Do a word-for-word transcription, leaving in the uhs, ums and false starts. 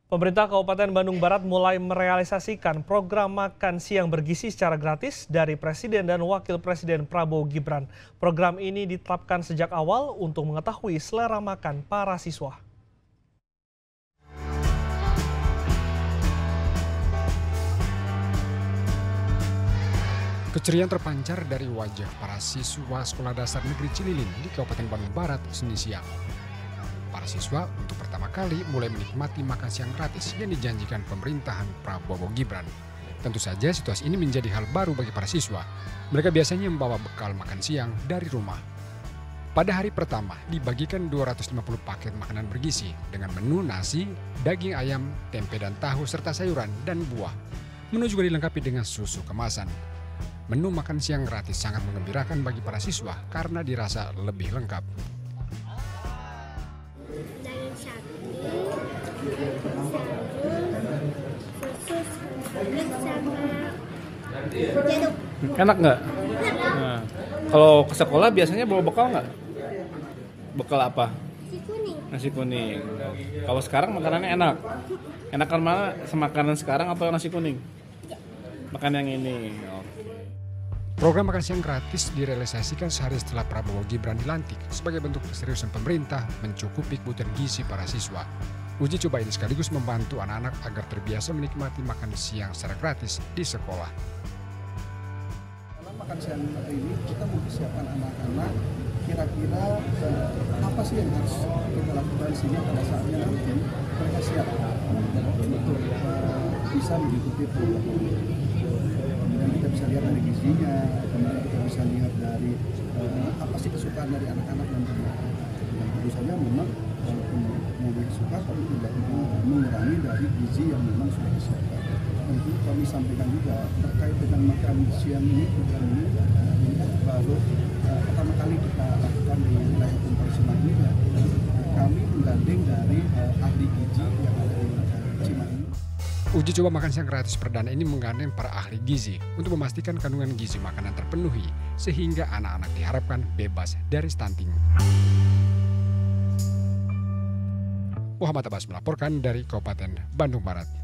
Pemerintah Kabupaten Bandung Barat mulai merealisasikan program makan siang bergizi secara gratis dari Presiden dan Wakil Presiden Prabowo Gibran. Program ini ditetapkan sejak awal untuk mengetahui selera makan para siswa. Keceriaan terpancar dari wajah para siswa Sekolah Dasar Negeri Cililin di Kabupaten Bandung Barat Senin siang. Para siswa untuk pertama kali mulai menikmati makan siang gratis yang dijanjikan pemerintahan Prabowo Gibran. Tentu saja situasi ini menjadi hal baru bagi para siswa. Mereka biasanya membawa bekal makan siang dari rumah. Pada hari pertama dibagikan dua ratus lima puluh paket makanan bergizi dengan menu nasi, daging ayam, tempe dan tahu serta sayuran dan buah. Menu juga dilengkapi dengan susu kemasan. Menu makan siang gratis sangat menggembirakan bagi para siswa karena dirasa lebih lengkap. Daging sapi, sayur, susu, sama jeruk. Enak nggak? Nah, kalau ke sekolah biasanya bawa bekal nggak? Bekal apa? Nasi kuning. Nasi kuning. Kalau sekarang makanannya enak. Enakan mana? Makanan sekarang atau nasi kuning? Makan yang ini. Oke. Program makan siang gratis direalisasikan sehari setelah Prabowo Gibran dilantik sebagai bentuk keseriusan pemerintah mencukupi kebutuhan gizi para siswa. Uji coba ini sekaligus membantu anak-anak agar terbiasa menikmati makan siang secara gratis di sekolah. Dalam makan siang ini kita mempersiapkan anak-anak kira-kira eh, apa sih yang harus kita lakukan sehingga pada saatnya nanti mereka siap untuk eh, bisa mengikuti program ini. Kemudian kita bisa lihat dari gizinya, kemudian kita bisa lihat dari eh, apa sih kesukaan dari anak-anak dan teman-teman. Dan tentu saja memang walaupun mau suka tapi tidak mengurangi dari gizi yang memang sudah disiapkan. Tentu kami sampaikan juga terkait dengan makan siang ini, program ini, uh, ini kan baru uh, pertama kali kita lakukan di wilayah Puntal Cimahi. Uh, kami menggandeng dari uh, ahli gizi yang ada di uh, Cimahi. Uji coba makan siang gratis perdana ini menggandeng para ahli gizi untuk memastikan kandungan gizi makanan terpenuhi sehingga anak-anak diharapkan bebas dari stunting. Muhammad Abbas melaporkan dari Kabupaten Bandung Barat.